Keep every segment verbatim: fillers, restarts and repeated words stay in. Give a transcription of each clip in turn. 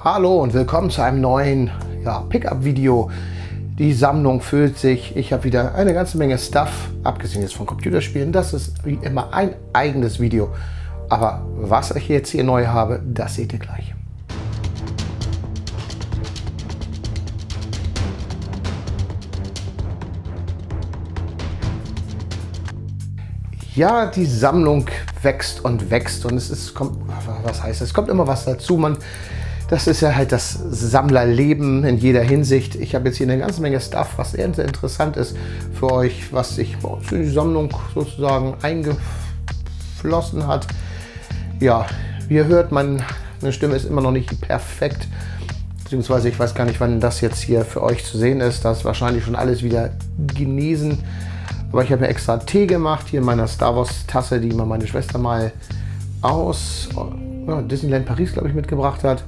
Hallo und willkommen zu einem neuen ja, Pickup-Video. Die Sammlung füllt sich. Ich habe wieder eine ganze Menge Stuff, abgesehen jetzt von Computerspielen. Das ist wie immer ein eigenes Video. Aber was ich jetzt hier neu habe, das seht ihr gleich. Ja, die Sammlung wächst und wächst und es ist, kommt, was heißt, es kommt immer was dazu. Man, das ist ja halt das Sammlerleben in jeder Hinsicht. Ich habe jetzt hier eine ganze Menge Stuff, was sehr, sehr interessant ist für euch, was sich bei uns in die Sammlung sozusagen eingeflossen hat. Ja, wie ihr hört, meine Stimme ist immer noch nicht perfekt, beziehungsweise ich weiß gar nicht, wann das jetzt hier für euch zu sehen ist. Das ist wahrscheinlich schon alles wieder genesen. Aber ich habe mir extra Tee gemacht, hier in meiner Star Wars Tasse, die mir meine Schwester mal aus ja, Disneyland Paris, glaube ich, mitgebracht hat.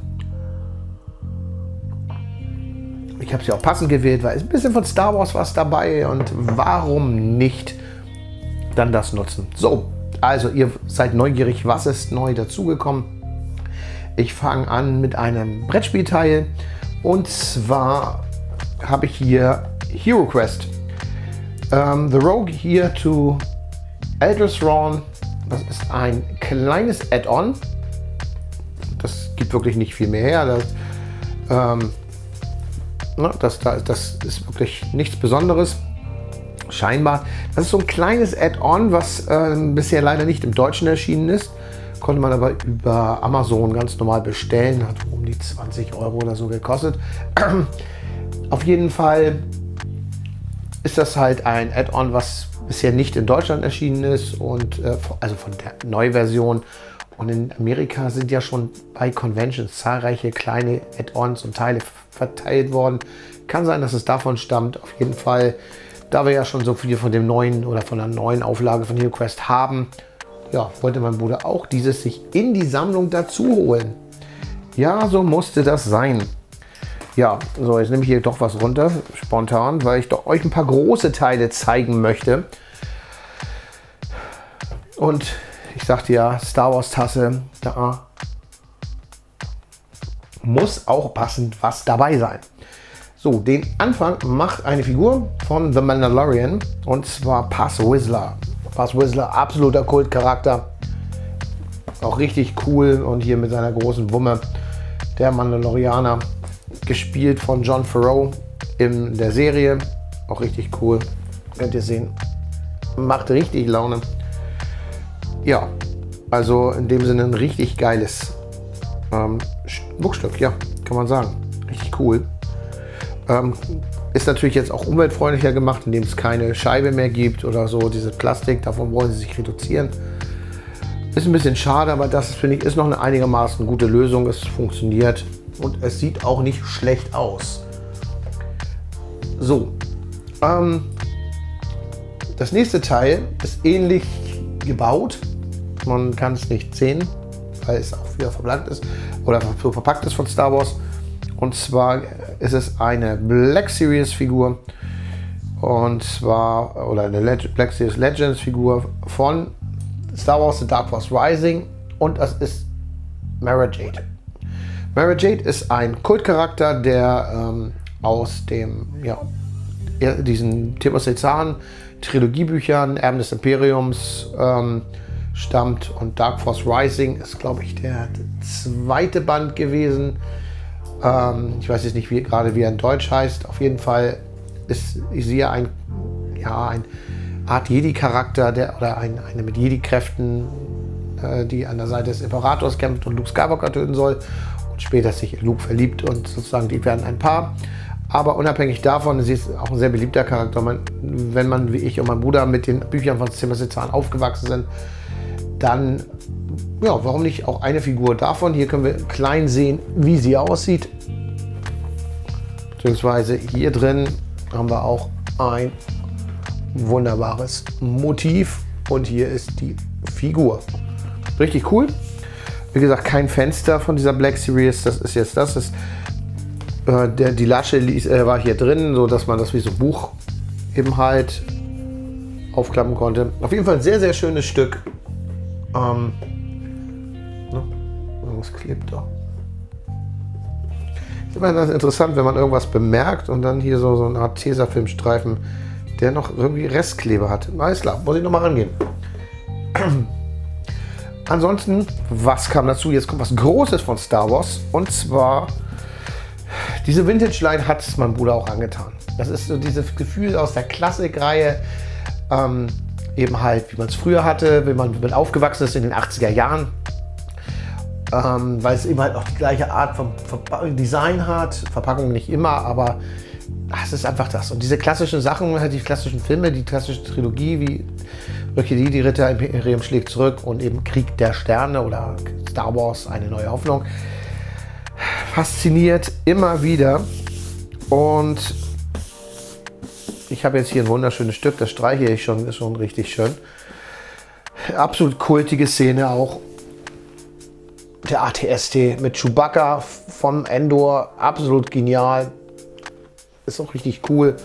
Ich habe sie auch passend gewählt, weil es ein bisschen von Star Wars was dabei und warum nicht dann das nutzen. So, also ihr seid neugierig, was ist neu dazugekommen. Ich fange an mit einem Brettspielteil und zwar habe ich hier Hero Quest. Um, The Rogue Here to Elder Thrawn. Das ist ein kleines Add-on. Das gibt wirklich nicht viel mehr her. Das, ähm, na, das, das, das ist wirklich nichts Besonderes. Scheinbar. Das ist so ein kleines Add-on, was äh, bisher leider nicht im Deutschen erschienen ist. Konnte man aber über Amazon ganz normal bestellen. Hat um die zwanzig Euro oder so gekostet. Auf jeden Fall ist das halt ein Add-on, was bisher nicht in Deutschland erschienen ist und äh, also von der Neuversion. Und in Amerika sind ja schon bei Conventions zahlreiche kleine Add-ons und Teile verteilt worden. Kann sein, dass es davon stammt. Auf jeden Fall, da wir ja schon so viel von dem neuen oder von der neuen Auflage von Hero Quest haben, ja, wollte mein Bruder auch dieses sich in die Sammlung dazu holen. Ja, so musste das sein. Ja, so jetzt nehme ich hier doch was runter, spontan, weil ich doch euch ein paar große Teile zeigen möchte. Und ich sagte ja, Star Wars Tasse, da muss auch passend was dabei sein. So, den Anfang macht eine Figur von The Mandalorian und zwar Paz Vizsla. Paz Vizsla, absoluter Kultcharakter, auch richtig cool und hier mit seiner großen Wumme, der Mandalorianer. Gespielt von Jon Favreau in der Serie. Auch richtig cool. Könnt ihr sehen. Macht richtig Laune. Ja, also in dem Sinne ein richtig geiles ähm, Schmuckstück, ja, kann man sagen. Richtig cool. Ähm, ist natürlich jetzt auch umweltfreundlicher gemacht, indem es keine Scheibe mehr gibt oder so. Dieses Plastik, davon wollen sie sich reduzieren. Ist ein bisschen schade, aber das finde ich ist noch eine einigermaßen gute Lösung. Es funktioniert. Und es sieht auch nicht schlecht aus. So, ähm, das nächste Teil ist ähnlich gebaut. Man kann es nicht sehen, weil es auch wieder verblankt ist oder verpackt ist von Star Wars. Und zwar ist es eine Black Series Figur und zwar oder eine Leg Black Series Legends Figur von Star Wars The Dark Force Rising und das ist Mara Jade. Mara Jade ist ein Kultcharakter, der ähm, aus dem, ja, diesen Timothy Zahn Trilogiebüchern, Erben des Imperiums ähm, stammt und Dark Force Rising ist, glaube ich, der zweite Band gewesen. Ähm, ich weiß jetzt nicht wie, gerade, wie er in Deutsch heißt. Auf jeden Fall ist sie ja ein, ja, ein Art Jedi-Charakter, der oder ein, eine mit Jedi-Kräften, äh, die an der Seite des Imperators kämpft und Luke Skywalker töten soll. Später sich Luke verliebt und sozusagen die werden ein Paar. Aber unabhängig davon, sie ist auch ein sehr beliebter Charakter. Man, wenn man wie ich und mein Bruder mit den Büchern von Timothy Zahn aufgewachsen sind, dann, ja, warum nicht auch eine Figur davon? Hier können wir klein sehen, wie sie aussieht. Beziehungsweise hier drin haben wir auch ein wunderbares Motiv und hier ist die Figur. Richtig cool. Wie gesagt, kein Fenster von dieser Black Series. Das ist jetzt das. Ist, äh, der, die Lasche ließ, äh, war hier drin, so dass man das wie so ein Buch eben halt aufklappen konnte. Auf jeden Fall ein sehr, sehr schönes Stück. Ähm, ne? Irgendwas klebt da. Immer das interessant, wenn man irgendwas bemerkt und dann hier so, so eine Art Tesafilmstreifen, der noch irgendwie Restkleber hat. Alles klar, muss ich noch mal rangehen. Ansonsten, was kam dazu? Jetzt kommt was Großes von Star Wars. Und zwar, diese Vintage-Line hat es meinem Bruder auch angetan. Das ist so dieses Gefühl aus der Klassikreihe, ähm, eben halt, wie man es früher hatte, wenn man mit aufgewachsen ist in den achtziger Jahren. Ähm, weil es eben halt auch die gleiche Art von Verpa- Design hat. Verpackung nicht immer, aber es ist einfach das. Und diese klassischen Sachen, halt die klassischen Filme, die klassische Trilogie, wie Rückkehr die Ritter, Imperium schlägt zurück und eben Krieg der Sterne oder Star Wars, eine neue Hoffnung. Fasziniert immer wieder. Und ich habe jetzt hier ein wunderschönes Stück, das streiche ich schon, ist schon richtig schön. Absolut kultige Szene auch. Der A T S T mit Chewbacca vom Endor, absolut genial. Ist auch richtig cool.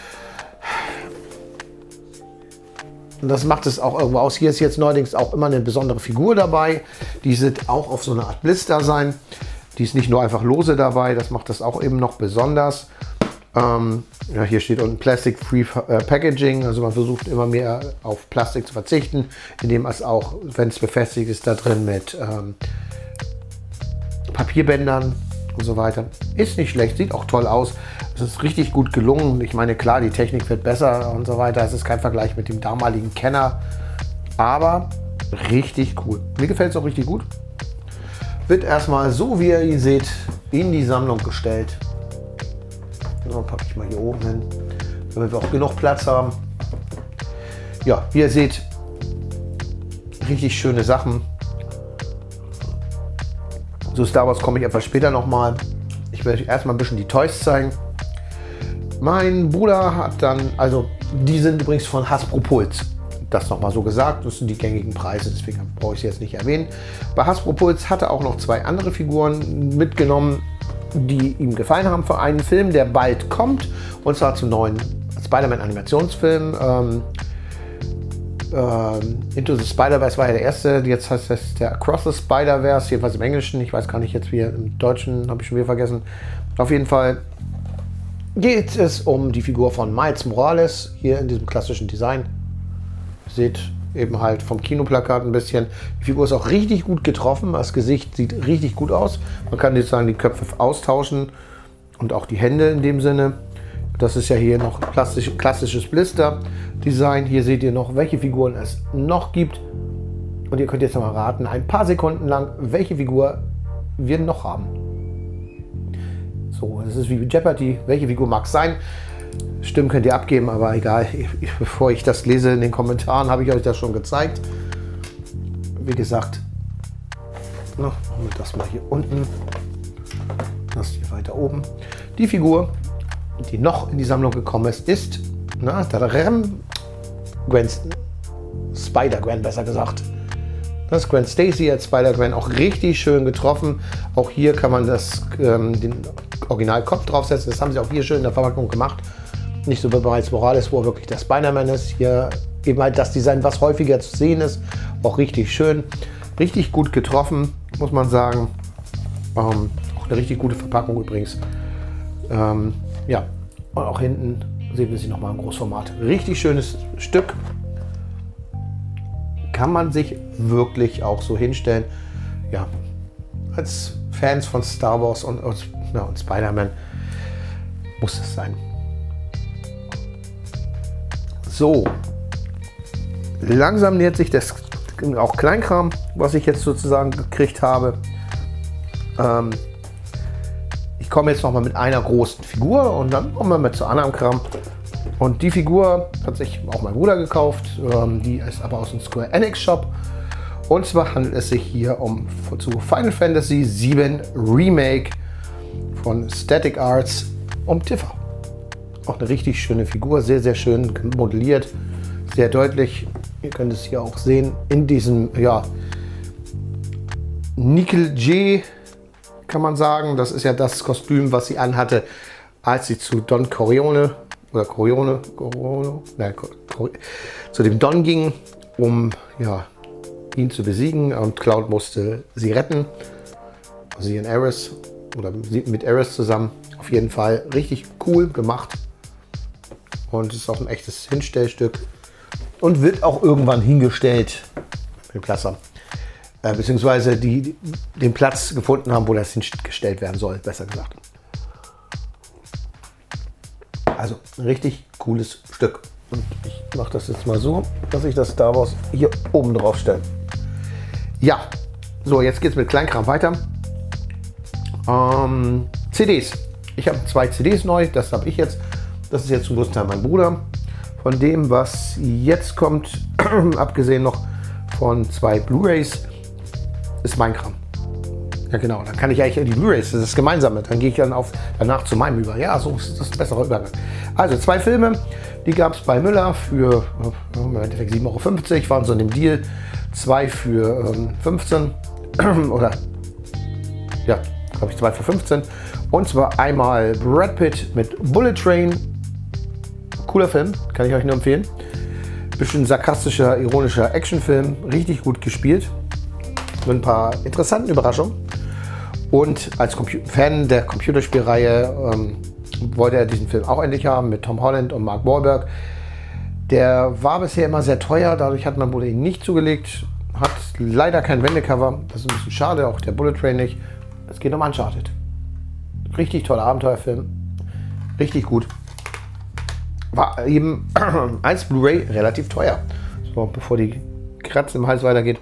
Und das macht es auch irgendwo aus. Hier ist jetzt neuerdings auch immer eine besondere Figur dabei. Die wird auch auf so eine Art Blister sein. Die ist nicht nur einfach lose dabei, das macht das auch eben noch besonders. Ähm, ja, hier steht unten Plastic-Free äh, Packaging. Also man versucht immer mehr auf Plastik zu verzichten, indem es auch, wenn es befestigt ist, da drin mit ähm, Papierbändern und so weiter. Ist nicht schlecht, sieht auch toll aus. Es ist richtig gut gelungen. Ich meine, klar, die Technik wird besser und so weiter. Es ist kein Vergleich mit dem damaligen Kenner, aber richtig cool. Mir gefällt es auch richtig gut. Wird erstmal, so wie ihr ihn seht, in die Sammlung gestellt. So, packe ich mal hier oben hin, damit wir auch genug Platz haben. Ja, wie ihr seht, richtig schöne Sachen. Zu Star Wars komme ich etwas später nochmal. Ich werde euch erstmal ein bisschen die Toys zeigen. Mein Bruder hat dann, also die sind übrigens von Hasbro Pulse. Das nochmal so gesagt, das sind die gängigen Preise, deswegen brauche ich sie jetzt nicht erwähnen. Bei Hasbro Pulse hat er auch noch zwei andere Figuren mitgenommen, die ihm gefallen haben für einen Film, der bald kommt. Und zwar zum neuen Spider-Man Animationsfilm. Ähm, ähm, Into the Spider-Verse war ja der erste, jetzt heißt es der Across the Spider-Verse, jedenfalls im Englischen. Ich weiß gar nicht jetzt wie im Deutschen, habe ich schon wieder vergessen. Auf jeden Fall geht es um die Figur von Miles Morales, hier in diesem klassischen Design. Ihr seht eben halt vom Kinoplakat ein bisschen. Die Figur ist auch richtig gut getroffen, das Gesicht sieht richtig gut aus. Man kann jetzt sagen, die Köpfe austauschen und auch die Hände in dem Sinne. Das ist ja hier noch klassisch, klassisches Blister-Design. Hier seht ihr noch, welche Figuren es noch gibt. Und ihr könnt jetzt noch mal raten, ein paar Sekunden lang, welche Figur wir noch haben. So, das ist wie Jeopardy. Welche Figur mag es sein? Stimmen könnt ihr abgeben, aber egal. Bevor ich das lese in den Kommentaren, habe ich euch das schon gezeigt. Wie gesagt, na, machen wir das mal hier unten. Das hier weiter oben. Die Figur, die noch in die Sammlung gekommen ist, ist na, Gwen, Spider-Gwen, besser gesagt. Das ist Gwen Stacy als Spider-Gwen, auch richtig schön getroffen. Auch hier kann man das, ähm, den Originalkopf draufsetzen. Das haben sie auch hier schön in der Verpackung gemacht. Nicht so wie bereits Morales, wo wirklich der Spider-Man ist. Hier eben halt das Design, was häufiger zu sehen ist. Auch richtig schön. Richtig gut getroffen, muss man sagen. Ähm, auch eine richtig gute Verpackung übrigens. Ähm, ja, und auch hinten sehen wir sie nochmal im Großformat. Richtig schönes Stück. Kann man sich wirklich auch so hinstellen. Ja, als Fans von Star Wars und, und, ja, und Spider-Man muss es sein. So, langsam nähert sich das auch Kleinkram, was ich jetzt sozusagen gekriegt habe. Ähm, ich komme jetzt noch mal mit einer großen Figur und dann kommen wir mit zu anderem Kram. Und die Figur hat sich auch mein Bruder gekauft. Ähm, die ist aber aus dem Square Enix Shop. Und zwar handelt es sich hier um zu Final Fantasy sieben Remake von Static Arts um Tifa. Auch eine richtig schöne Figur, sehr, sehr schön modelliert, sehr deutlich. Ihr könnt es hier auch sehen in diesem, ja, Nickel J, kann man sagen. Das ist ja das Kostüm, was sie anhatte, als sie zu Don Corleone oder Corleone, Corleone nein, zu dem Don ging, um ja, ihn zu besiegen. Und Cloud musste sie retten, also sie und Aerith. oder mit Eris zusammen. Auf jeden Fall richtig cool gemacht. Und es ist auch ein echtes Hinstellstück. Und wird auch irgendwann hingestellt mit dem Klasser. Äh, beziehungsweise die, die den Platz gefunden haben, wo das hingestellt werden soll, besser gesagt. Also ein richtig cooles Stück. Und ich mache das jetzt mal so, dass ich das Star Wars hier oben drauf stelle. Ja, so jetzt geht es mit Kleinkram weiter. Ähm, C Ds. Ich habe zwei C Ds neu, das habe ich jetzt. Das ist jetzt zum größten Teil mein Bruder. Von dem, was jetzt kommt, abgesehen noch von zwei Blu-Rays, ist mein Kram. Ja genau, dann kann ich eigentlich die Blu-Rays, das ist das Gemeinsame. Dann gehe ich dann auf, danach zu meinem über. Ja, so ist das ein besserer Übergang. Also zwei Filme, die gab es bei Müller für im Endeffekt sieben Euro fünfzig, waren so in dem Deal. Zwei für ähm, fünfzehn oder ja, glaube ich zwei für fünfzehn. Und zwar einmal Brad Pitt mit Bullet Train. Cooler Film, kann ich euch nur empfehlen. Bisschen sarkastischer, ironischer Actionfilm, richtig gut gespielt. Mit ein paar interessanten Überraschungen. Und als Compu- Fan der Computerspielreihe ähm, wollte er diesen Film auch endlich haben mit Tom Holland und Mark Wahlberg. Der war bisher immer sehr teuer, dadurch hat mein Bruder ihn nicht zugelegt. Hat leider kein Wendecover, das ist ein bisschen schade, auch der Bullet Train nicht. Es geht um Uncharted. Richtig toller Abenteuerfilm, richtig gut. War eben als Blu-ray relativ teuer. So, bevor die Kratze im Hals weitergeht.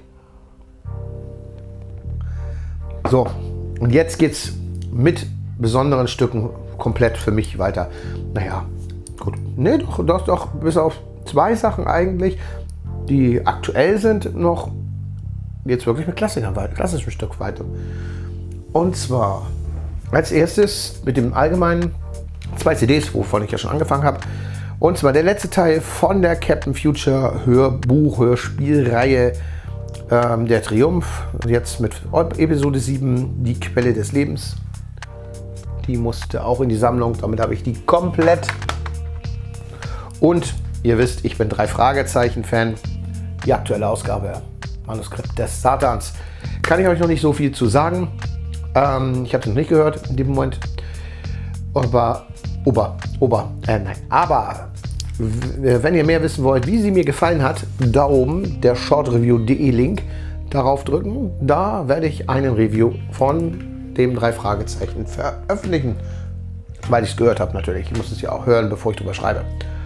So, und jetzt geht's mit besonderen Stücken komplett für mich weiter. Naja, gut. Ne, doch, doch, doch, bis auf zwei Sachen eigentlich, die aktuell sind, noch jetzt wirklich mit Klassikern weiter, klassischen Stück weiter. Und zwar als erstes mit dem allgemeinen zwei C Ds, wovon ich ja schon angefangen habe. Und zwar der letzte Teil von der Captain Future Hörbuch, Hörspielreihe ähm, Der Triumph. Jetzt mit Episode sieben, Die Quelle des Lebens. Die musste auch in die Sammlung, damit habe ich die komplett. Und ihr wisst, ich bin drei Fragezeichen-Fan. Die aktuelle Ausgabe, Manuskript des Satans. Kann ich euch noch nicht so viel zu sagen. Ähm, ich habe es noch nicht gehört in dem Moment. Aber, Ober, Ober, äh, nein. Aber, wenn ihr mehr wissen wollt, wie sie mir gefallen hat, da oben der shortreview punkt de Link, darauf drücken. Da werde ich einen Review von dem drei Fragezeichen veröffentlichen. Weil ich es gehört habe natürlich. Ich muss es ja auch hören, bevor ich drüber schreibe.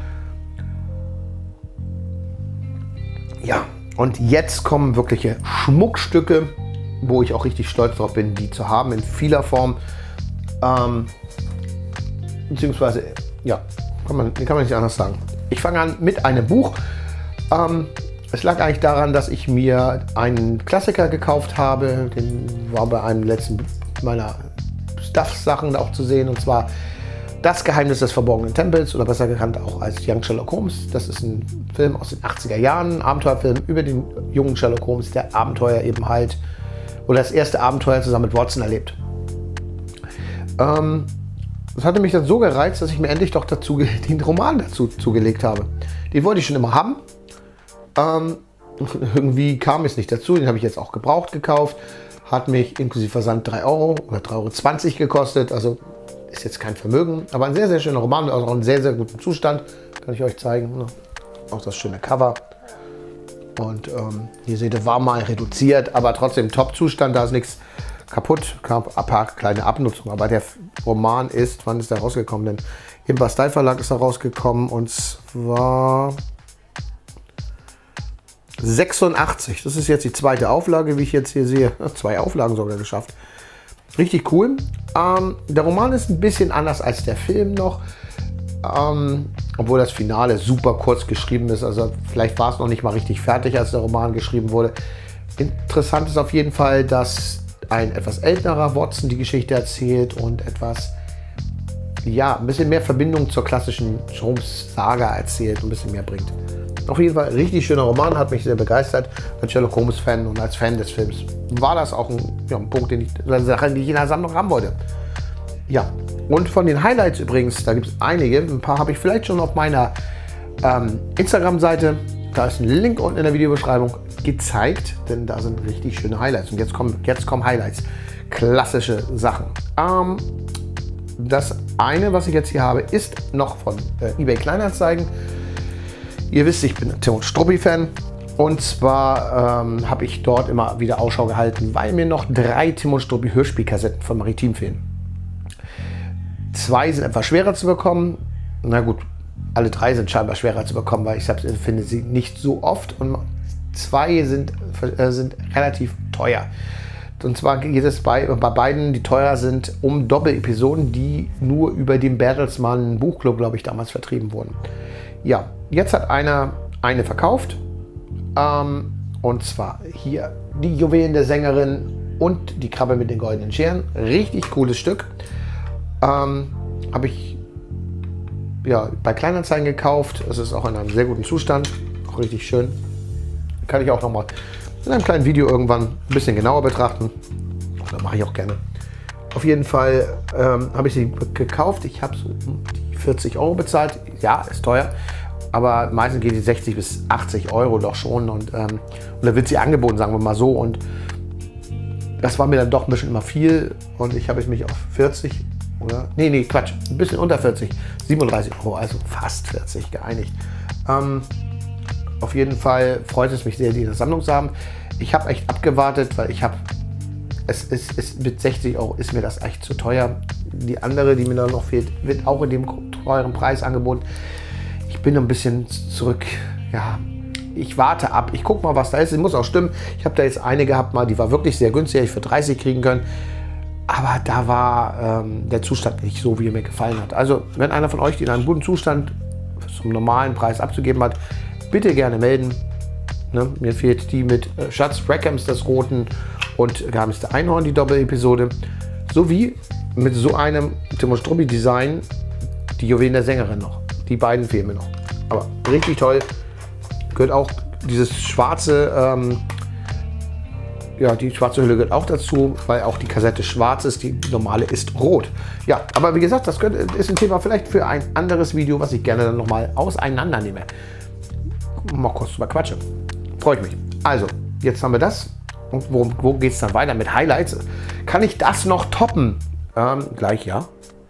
Ja, und jetzt kommen wirkliche Schmuckstücke, wo ich auch richtig stolz drauf bin, die zu haben in vieler Form. Ähm, beziehungsweise, ja, kann man, kann man nicht anders sagen. Ich fange an mit einem Buch. Ähm, es lag eigentlich daran, dass ich mir einen Klassiker gekauft habe. Den war bei einem letzten meiner Stuff-Sachen auch zu sehen. Und zwar Das Geheimnis des verborgenen Tempels, oder besser bekannt auch als Young Sherlock Holmes. Das ist ein Film aus den achtziger Jahren, ein Abenteuerfilm über den jungen Sherlock Holmes, der Abenteuer eben halt, oder das erste Abenteuer zusammen mit Watson erlebt. Ähm, das hatte mich dann so gereizt, dass ich mir endlich doch dazu den Roman dazu zugelegt habe. Den wollte ich schon immer haben. Ähm, irgendwie kam es nicht dazu. Den habe ich jetzt auch gebraucht gekauft. Hat mich inklusive Versand drei Euro oder drei Euro zwanzig gekostet. Also ist jetzt kein Vermögen. Aber ein sehr, sehr schöner Roman. Also auch in sehr, sehr gutem Zustand. Kann ich euch zeigen. Auch das schöne Cover. Und ähm, hier seht ihr, war mal reduziert. Aber trotzdem Top-Zustand. Da ist nichts kaputt. Ein paar kleine Abnutzungen. Aber der Roman ist, wann ist der rausgekommen? Denn im Bastei Verlag ist er rausgekommen. Und zwar sechsundachtzig. Das ist jetzt die zweite Auflage, wie ich jetzt hier sehe. Zwei Auflagen sogar geschafft. Richtig cool. Ähm, der Roman ist ein bisschen anders als der Film noch. Ähm, obwohl das Finale super kurz geschrieben ist. Also vielleicht war es noch nicht mal richtig fertig, als der Roman geschrieben wurde. Interessant ist auf jeden Fall, dass ein etwas älterer Watson die Geschichte erzählt und etwas, ja, ein bisschen mehr Verbindung zur klassischen Holmes-Saga erzählt und ein bisschen mehr bringt. Auf jeden Fall richtig schöner Roman, hat mich sehr begeistert. Als Sherlock Holmes-Fan und als Fan des Films war das auch ein, ja, ein Punkt, den ich, eine Sache, die ich in der Sammlung haben wollte. Ja, und von den Highlights übrigens, da gibt es einige. Ein paar habe ich vielleicht schon auf meiner ähm, Instagram-Seite. Da ist ein Link unten in der Videobeschreibung gezeigt, denn da sind richtig schöne Highlights. Und jetzt kommen, jetzt kommen Highlights. klassische Sachen. Ähm, das eine, was ich jetzt hier habe, ist noch von äh, eBay Kleinanzeigen. Ihr wisst, ich bin Tim und Struppi-Fan. Und zwar ähm, habe ich dort immer wieder Ausschau gehalten, weil mir noch drei Tim und Struppi Hörspielkassetten von Maritim fehlen. Zwei sind etwas schwerer zu bekommen. Na gut, alle drei sind scheinbar schwerer zu bekommen, weil ich finde sie nicht so oft. Und zwei sind, äh, sind relativ teuer. Und zwar geht es bei, bei beiden, die teuer sind, um Doppelepisoden, die nur über den Bertelsmann Buchclub, glaube ich, damals vertrieben wurden. Ja, jetzt hat einer eine verkauft. Ähm, und zwar hier die Juwelen der Sängerin und die Krabbe mit den goldenen Scheren. Richtig cooles Stück. Ähm, habe ich ja, bei Kleinanzeigen gekauft. Es ist auch in einem sehr guten Zustand. Auch richtig schön. Kann ich auch noch mal in einem kleinen Video irgendwann ein bisschen genauer betrachten. Das mache ich auch gerne. Auf jeden Fall ähm, habe ich sie gekauft. Ich habe so die vierzig Euro bezahlt. Ja, ist teuer. Aber meistens geht die sechzig bis achtzig Euro doch schon. Und, ähm, und da wird sie angeboten, sagen wir mal so. Und das war mir dann doch ein bisschen immer viel. Und ich habe mich auf vierzig oder? Nee, nee, Quatsch. Ein bisschen unter vierzig. siebenunddreißig Euro, also fast vierzig geeinigt. Ähm, auf jeden Fall freut es mich sehr, die in der Sammlung zu haben. Ich habe echt abgewartet, weil ich habe, es ist, es, mit sechzig Euro ist mir das echt zu teuer. Die andere, die mir dann noch fehlt, wird auch in dem teuren Preis angeboten. Ich bin ein bisschen zurück, ja, ich warte ab. Ich gucke mal, was da ist. Es muss auch stimmen. Ich habe da jetzt eine gehabt, mal, die war wirklich sehr günstig, hätte ich für dreißig kriegen können. Aber da war ähm, der Zustand nicht so, wie er mir gefallen hat. Also, wenn einer von euch, die in einem guten Zustand zum normalen Preis abzugeben hat, bitte gerne melden. Ne? Mir fehlt die mit äh, Schatz Rackhams des Roten und Geheimnis der Einhorn, die Doppelepisode. Sowie mit so einem Tim und Struppi Design die Juwelen der Sängerin noch. Die beiden fehlen mir noch. Aber richtig toll. Gehört auch dieses schwarze, ähm, ja, die schwarze Hülle gehört auch dazu, weil auch die Kassette schwarz ist, die normale ist rot. Ja, aber wie gesagt, das ist ein Thema vielleicht für ein anderes Video, was ich gerne dann nochmal auseinander nehme. Mal kurz drüber quatschen. Freue ich mich. Also, jetzt haben wir das. Und wo, wo geht es dann weiter mit Highlights? Kann ich das noch toppen? Ähm, gleich ja.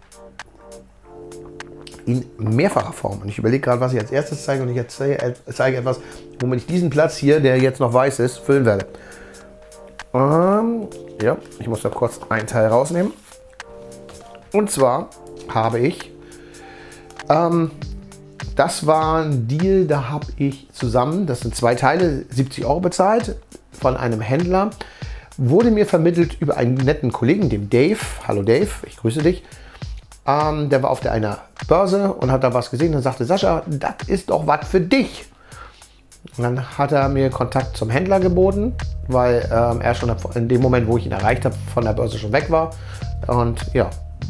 In mehrfacher Form. Und ich überlege gerade, was ich als erstes zeige. Und ich jetzt zeige, zeige etwas, womit ich diesen Platz hier, der jetzt noch weiß ist, füllen werde. Ähm, ja, ich muss da kurz einen Teil rausnehmen. Und zwar habe ich, ähm, das war ein Deal, da habe ich zusammen, das sind zwei Teile, siebzig Euro bezahlt von einem Händler. Wurde mir vermittelt über einen netten Kollegen, dem Dave. Hallo Dave, ich grüße dich. Ähm, der war auf der einer Börse und hat da was gesehen und sagte, Sascha, das ist doch was für dich. Und dann hat er mir Kontakt zum Händler geboten, weil ähm, er schon in dem Moment, wo ich ihn erreicht habe, von der Börse schon weg war. Und ja,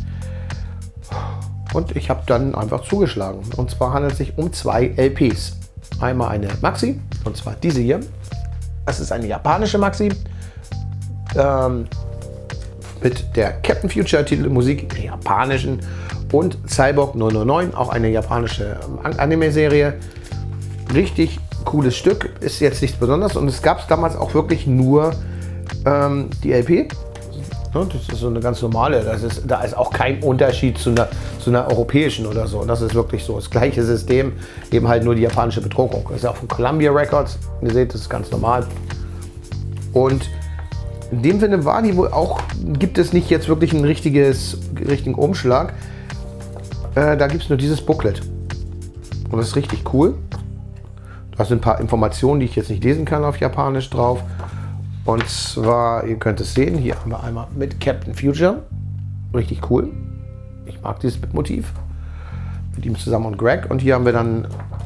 und ich habe dann einfach zugeschlagen. Und zwar handelt es sich um zwei L Ps. Einmal eine Maxi, und zwar diese hier. Das ist eine japanische Maxi. Ähm, mit der Captain Future Titelmusik, der japanischen, und Cyborg neun neun neun, auch eine japanische Anime-Serie. Richtig cooles Stück, ist jetzt nichts Besonderes und es gab es damals auch wirklich nur ähm, die L P. Das ist so eine ganz normale, das ist, da ist auch kein Unterschied zu einer, zu einer europäischen oder so. Das ist wirklich so das gleiche System, eben halt nur die japanische Bedruckung. Das ist auch von Columbia Records, ihr seht, das ist ganz normal. Und in dem Sinne war die wohl auch, gibt es nicht jetzt wirklich einen richtiges, richtigen Umschlag. Äh, da gibt es nur dieses Booklet. Und das ist richtig cool. Da sind ein paar Informationen, die ich jetzt nicht lesen kann auf Japanisch drauf. Und zwar, ihr könnt es sehen, hier haben wir einmal mit Captain Future. Richtig cool. Ich mag dieses Motiv. Mit ihm zusammen und Greg. Und hier haben wir dann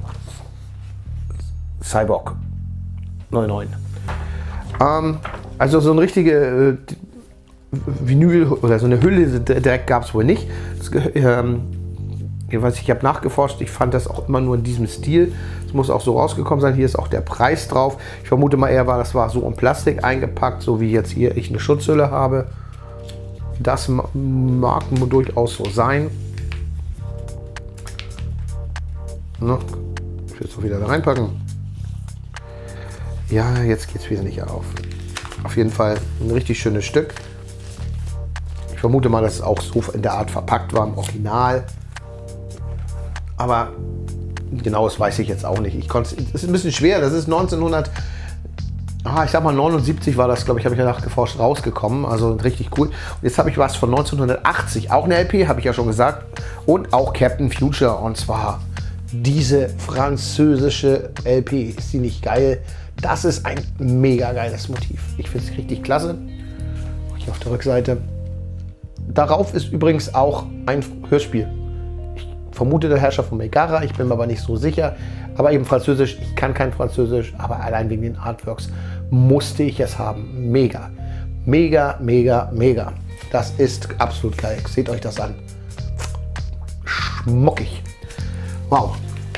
Cyborg neun neun. Ähm, also so eine richtige äh, Vinyl oder so eine Hülle direkt gab es wohl nicht. Das, ähm, jedenfalls, ich habe nachgeforscht, ich fand das auch immer nur in diesem Stil. Es muss auch so rausgekommen sein. Hier ist auch der Preis drauf. Ich vermute mal eher, war das war so in Plastik eingepackt, so wie jetzt hier ich eine Schutzhülle habe. Das mag durchaus so sein. Ne? Ich will es doch wieder da reinpacken. Ja, jetzt geht es wieder nicht auf. Auf jeden Fall ein richtig schönes Stück. vermute mal, dass es auch so in der Art verpackt war im Original. Aber genau, das weiß ich jetzt auch nicht. Ich konnte, es ist ein bisschen schwer. Das ist neunzehnhundert, ah, ich sag mal neunundsiebzig war das, glaube ich, habe ich ja nachgeforscht, rausgekommen. Also richtig cool. Und jetzt habe ich was von neunzehnhundertachtzig, auch eine L P, habe ich ja schon gesagt. Und auch Captain Future. Und zwar diese französische L P. Ist die nicht geil? Das ist ein mega geiles Motiv. Ich finde es richtig klasse. Hier auf der Rückseite. Darauf ist übrigens auch ein Hörspiel. Ich vermute der Herrscher von Megara, ich bin mir aber nicht so sicher. Aber eben Französisch, ich kann kein Französisch, aber allein wegen den Artworks musste ich es haben. Mega, mega, mega, mega. Das ist absolut geil. Seht euch das an. Schmuckig. Wow.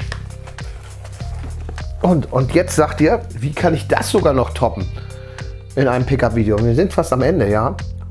Und, und jetzt sagt ihr, wie kann ich das sogar noch toppen in einem Pickup-Video? Wir sind fast am Ende, ja.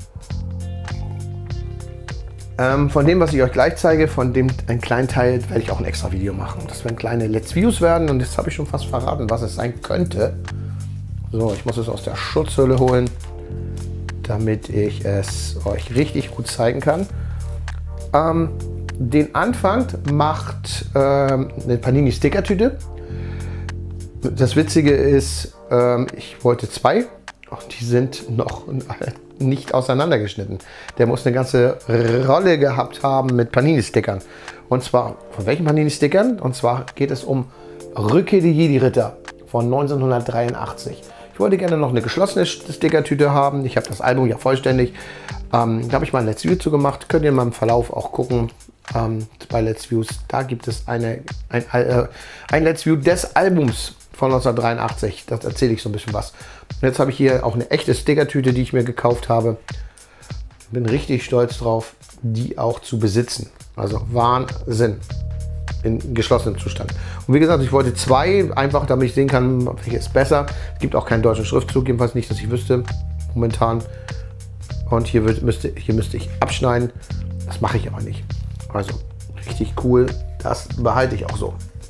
Ähm, von dem, was ich euch gleich zeige, von dem einen kleinen Teil, werde ich auch ein extra Video machen. Das werden kleine Let's Views werden und jetzt habe ich schon fast verraten, was es sein könnte. So, ich muss es aus der Schutzhülle holen, damit ich es euch richtig gut zeigen kann. Ähm, den Anfang macht ähm, eine Panini-Sticker-Tüte. Das Witzige ist, ähm, ich wollte zwei und die sind noch nicht auseinandergeschnitten. Der muss eine ganze Rolle gehabt haben mit Panini-Stickern. Und zwar, von welchen Panini-Stickern? Und zwar geht es um Rückkehr der Jedi-Ritter von neunzehnhundertdreiundachtzig. Ich wollte gerne noch eine geschlossene Stickertüte haben. Ich habe das Album ja vollständig. Ähm, da habe ich mal ein Let's View zu gemacht. Könnt ihr mal im Verlauf auch gucken. Ähm, bei Let's Views, da gibt es eine, ein, äh, ein Let's View des Albums von neunzehnhundertdreiundachtzig. Das erzähle ich so ein bisschen was. Und jetzt habe ich hier auch eine echte Stickertüte, die ich mir gekauft habe. Bin richtig stolz drauf, die auch zu besitzen. Also Wahnsinn. In geschlossenem Zustand. Und wie gesagt, ich wollte zwei, einfach damit ich sehen kann, welche ist besser. Es gibt auch keinen deutschen Schriftzug, jedenfalls nicht, dass ich wüsste, momentan. Und hier, wird, müsste, hier müsste ich abschneiden. Das mache ich aber nicht. Also richtig cool, das behalte ich auch so.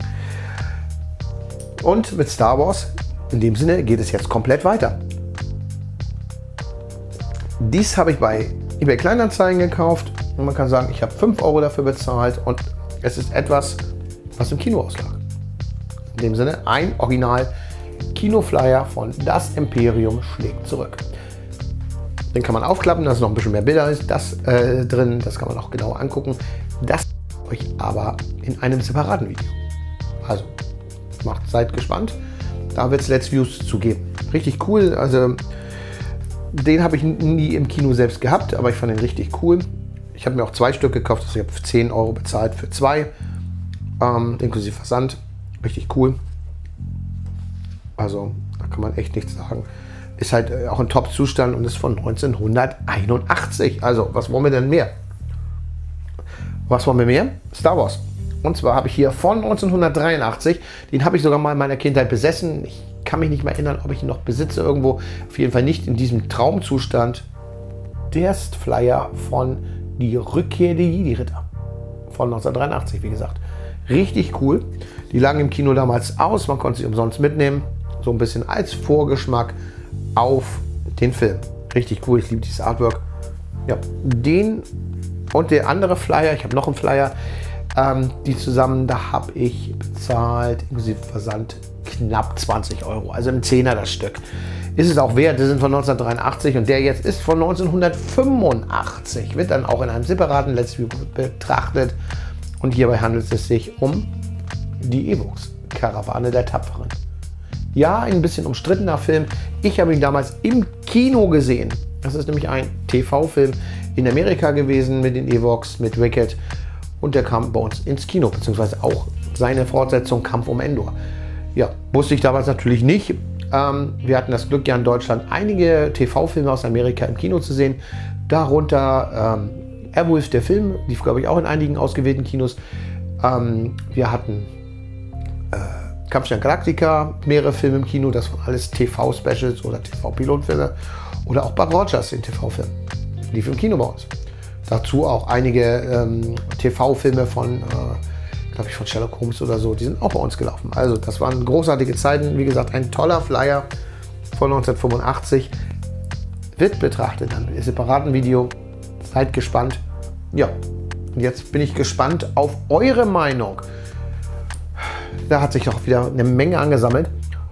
Und mit Star Wars, in dem Sinne, geht es jetzt komplett weiter. Dies habe ich bei eBay Kleinanzeigen gekauft und man kann sagen, ich habe fünf Euro dafür bezahlt und es ist etwas, was im Kino auslag. In dem Sinne, ein Original Kinoflyer von Das Imperium schlägt zurück. Den kann man aufklappen, da ist noch ein bisschen mehr Bilder ist das äh, drin, das kann man auch genau angucken. Das euch aber in einem separaten Video. Also macht, seid gespannt, da wird es Let's Views zu geben. Richtig cool, also den habe ich nie im Kino selbst gehabt, aber ich fand ihn richtig cool. Ich habe mir auch zwei Stück gekauft, also ich habe zehn Euro bezahlt für zwei, ähm, inklusive Versand. Richtig cool. Also da kann man echt nichts sagen. Ist halt auch in Top-Zustand und ist von neunzehnhunderteinundachtzig. Also was wollen wir denn mehr? Was wollen wir mehr? Star Wars. Und zwar habe ich hier von neunzehnhundertdreiundachtzig, den habe ich sogar mal in meiner Kindheit besessen. Ich kann mich nicht mehr erinnern, ob ich ihn noch besitze irgendwo. Auf jeden Fall nicht in diesem Traumzustand. Der ist Flyer von Die Rückkehr der Jedi-Ritter von neunzehnhundertdreiundachtzig, wie gesagt. Richtig cool. Die lagen im Kino damals aus, man konnte sie umsonst mitnehmen. So ein bisschen als Vorgeschmack auf den Film. Richtig cool, ich liebe dieses Artwork. Ja, den und der andere Flyer, ich habe noch einen Flyer, ähm, die zusammen, da habe ich bezahlt, inklusive Versand, knapp zwanzig Euro. Also im Zehner das Stück. Ist es auch wert, die sind von neunzehnhundertdreiundachtzig und der jetzt ist von neunzehnhundertfünfundachtzig. Wird dann auch in einem separaten Let's View betrachtet. Und hierbei handelt es sich um die Ewoks, Karawane der Tapferen. Ja, ein bisschen umstrittener Film. Ich habe ihn damals im Kino gesehen. Das ist nämlich ein T V-Film in Amerika gewesen mit den Ewoks, mit Wicket. Und der kam bei uns ins Kino, beziehungsweise auch seine Fortsetzung Kampf um Endor. Ja, wusste ich damals natürlich nicht. Ähm, wir hatten das Glück, ja in Deutschland einige T V-Filme aus Amerika im Kino zu sehen. Darunter ähm, Airwolf, der Film, lief glaube ich auch in einigen ausgewählten Kinos. Ähm, wir hatten äh, Kampfstern Galactica, mehrere Filme im Kino, das waren alles T V-Specials oder T V-Pilotfilme. Oder auch Bud Rogers, den T V-Film, lief im Kino bei uns. Dazu auch einige ähm, T V-Filme von, äh, glaube ich, von Sherlock Holmes oder so, die sind auch bei uns gelaufen. Also das waren großartige Zeiten. Wie gesagt, ein toller Flyer von neunzehnhundertfünfundachtzig. Wird betrachtet dann im separaten Video. Seid gespannt. Ja, und jetzt bin ich gespannt auf eure Meinung. Da hat sich auch wieder eine Menge angesammelt.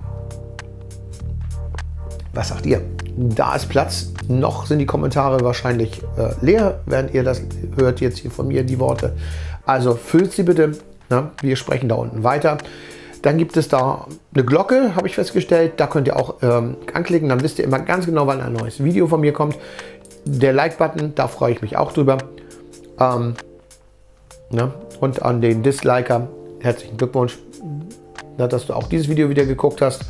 Was sagt ihr? Da ist Platz. Noch sind die Kommentare wahrscheinlich äh, leer, während ihr das hört jetzt hier von mir, die Worte. Also füllt sie bitte. Na, wir sprechen da unten weiter. Dann gibt es da eine Glocke, habe ich festgestellt. Da könnt ihr auch ähm, anklicken. Dann wisst ihr immer ganz genau, wann ein neues Video von mir kommt. Der Like-Button, da freue ich mich auch drüber. Ähm, na, und an den Disliker, herzlichen Glückwunsch, na, dass du auch dieses Video wieder geguckt hast.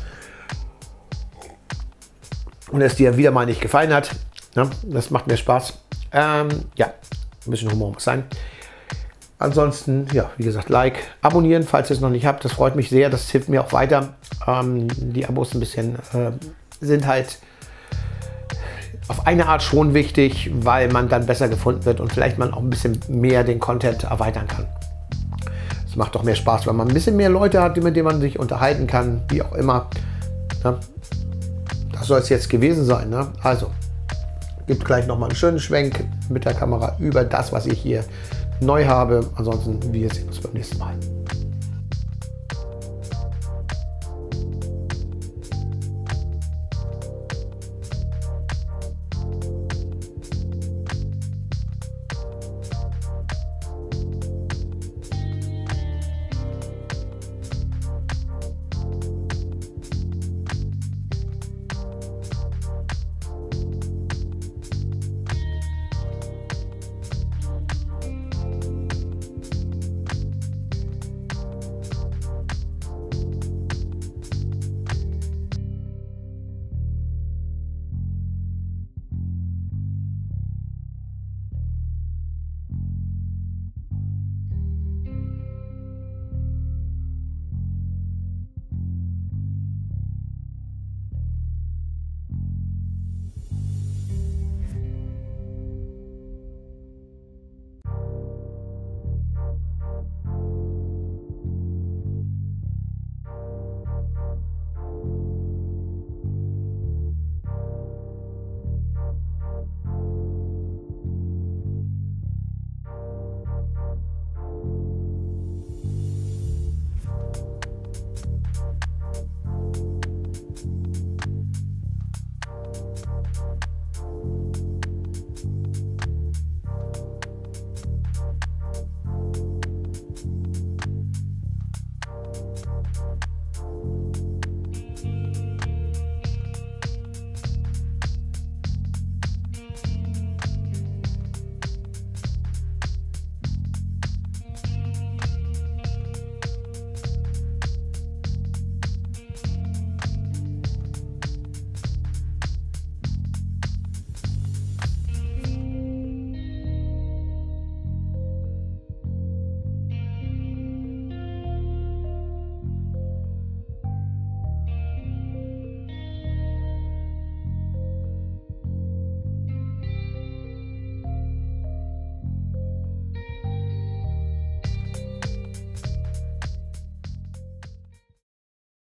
Und es dir wieder mal nicht gefallen hat. Na, das macht mir Spaß. Ähm, ja, ein bisschen Humor muss sein. Ansonsten, ja, wie gesagt, Like, abonnieren, falls ihr es noch nicht habt. Das freut mich sehr. Das hilft mir auch weiter. Ähm, die Abos ein bisschen äh, sind halt auf eine Art schon wichtig, weil man dann besser gefunden wird und vielleicht man auch ein bisschen mehr den Content erweitern kann. Es macht doch mehr Spaß, wenn man ein bisschen mehr Leute hat, mit denen man sich unterhalten kann, wie auch immer. Ja, das soll es jetzt gewesen sein. Ne? Also, gibt gleich nochmal einen schönen Schwenk mit der Kamera über das, was ich hier neu habe. Ansonsten, wir sehen uns beim nächsten Mal.